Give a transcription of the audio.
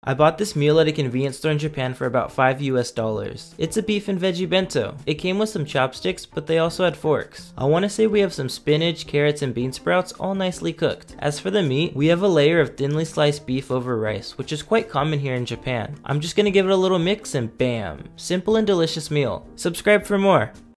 I bought this meal at a convenience store in Japan for about $5 US. It's a beef and veggie bento. It came with some chopsticks, but they also had forks. I want to say we have some spinach, carrots, and bean sprouts all nicely cooked. As for the meat, we have a layer of thinly sliced beef over rice, which is quite common here in Japan. I'm just gonna give it a little mix and bam! Simple and delicious meal. Subscribe for more.